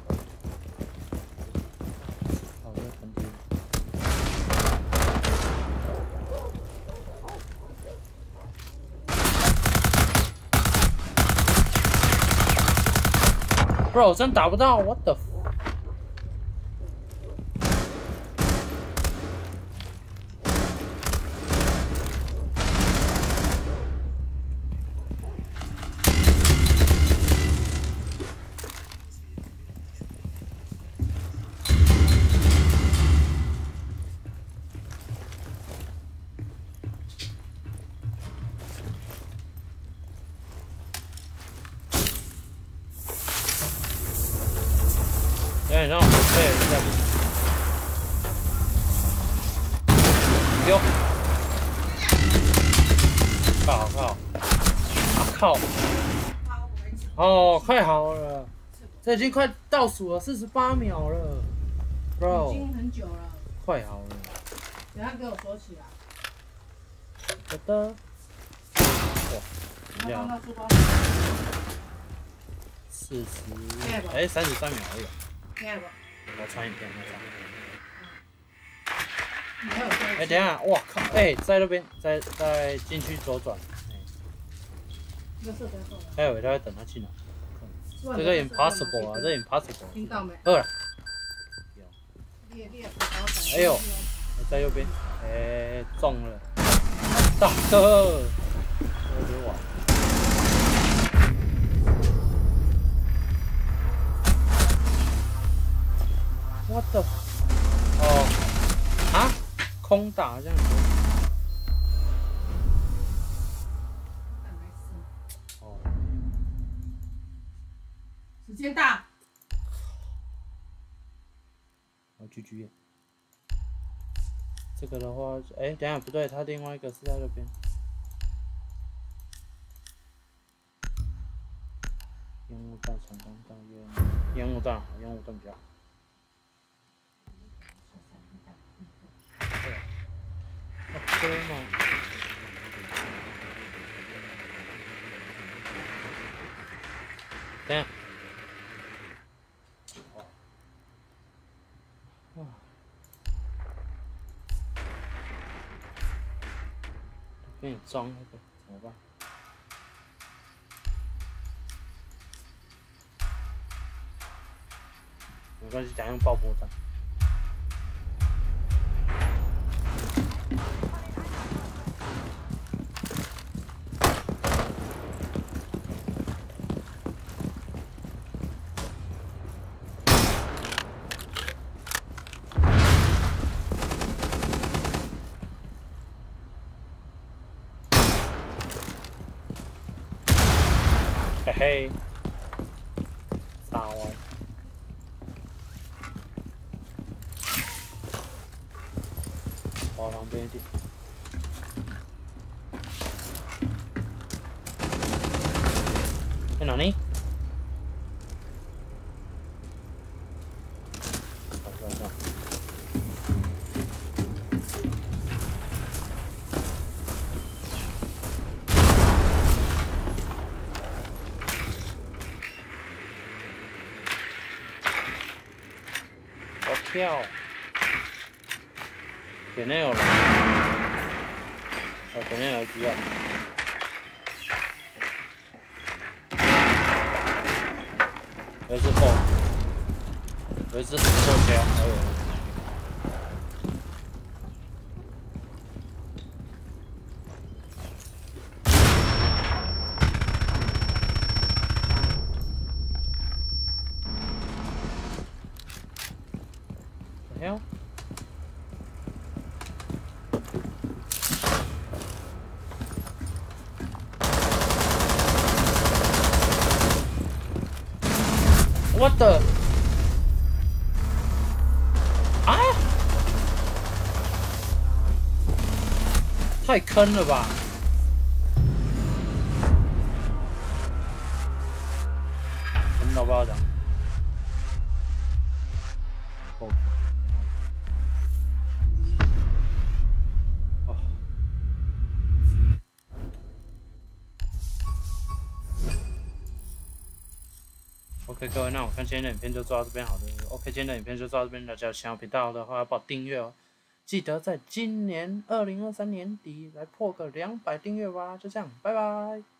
好的，很低。Bro， 真打不到 ，What the？ 我丢！靠靠！啊靠！哦，快好了，这已经快倒数了四十八秒了 ，bro。 已经很久了。 快好了。 等下给我锁起来。 好的。哇！ 你要放到书包。 四十，哎，三十三秒而已。 听不？ 我传影片，我传。 哎、欸，等一下，哇靠！哎、欸，在那边，在在进去左转。哎、欸，还有他在等他进来。这个 impossible 啊，这 impossible。 听到没？ 二。 有。 哎呦，在右边，哎、欸，中了，大哥，有点晚。What the？ 哦，啊，空打这样子。哦。 时间到。 我 G G。这个的话，哎、欸，等一下不对，他另外一个是在那边。烟雾弹成功弹烟，烟雾弹好，烟雾弹比较好。OK 吗？等下。哇。给你装那个怎么办？没关系，等下用爆破弹。嘿嘿，傻玩。往旁边一点。在哪里？好，这样。我跳。点那有了。哦，点那有需要。有一只后，有一只石头条，还有。hell? What the? 啊！太坑了吧！坑到爆炸！哦。哦。OK， 各位，那我看今天的影片就做到这边好了。OK， 今天的影片就做到这边，大家想要频道的话，帮我订阅哦。记得在今年二零二三年底来破个两百订阅吧。就这样，拜拜。